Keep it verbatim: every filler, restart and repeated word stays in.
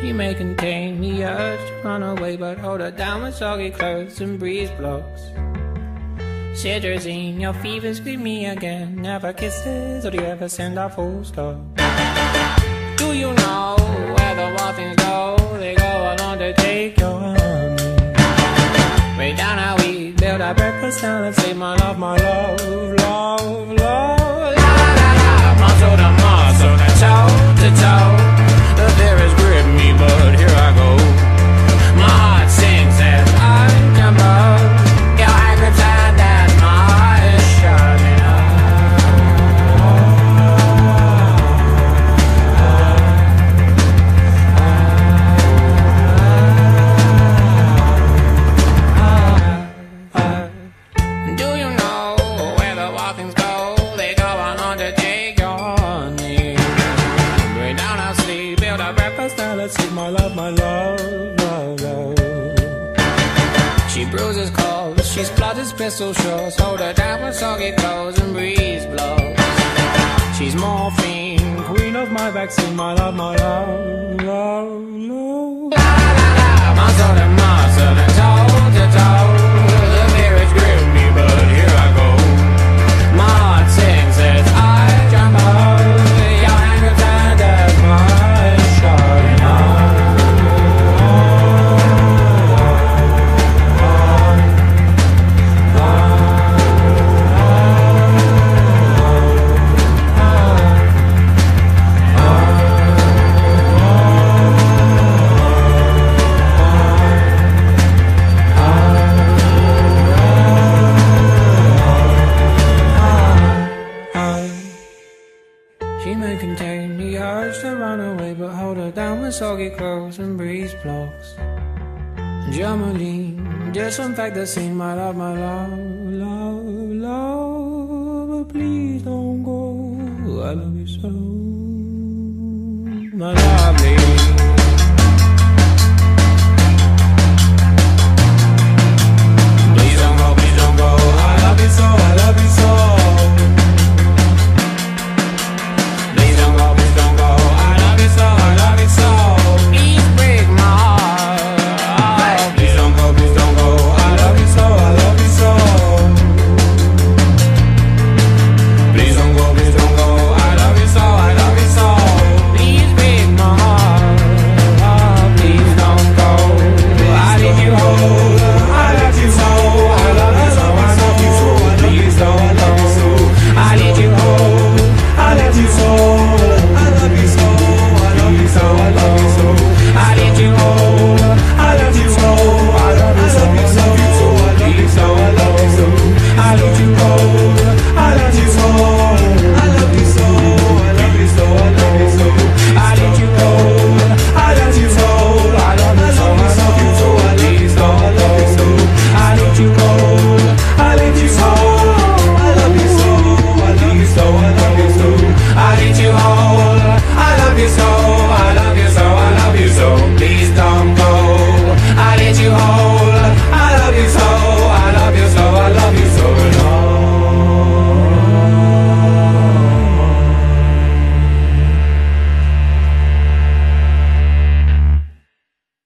She may contain the urge to run away, but hold her down with soggy clothes and breeze blocks. Citrazine, your fevers greet me again. Never kisses, or do you ever send a full stop? Do you know where the wild things go? They go along to take your honey. Way down how we build our breakfast down and say my love, my love, love, love. La la la, muscle to muscle, to toe to toe. The fear is grip me, but here I go. My heart sings as I jump up. Your angry time, that's my shining up. Do you know where the wild things go? They go on under, take your honey. Bring down our sleep, build our breakfast, now let's eat my love, my love, love, love. She bruises calls, she splutters pistol shots. Hold her down with soggy clothes and breeze blocks. She's morphine, queen of my vaccine, my love, my love, love, love. La la la, muscle to muscle and toe to toe. The fear is grip me, but here I go. My heart sings as I jump up. Your anger turned as my shining eye. She may contain the urge to run away, but hold her down with soggy clothes and breeze blocks. Germaline, disinfect the scene, my love, my love, love, love. But please don't go, I love you so, my lovely. Please don't go, please don't go, I love you so, I love you so. You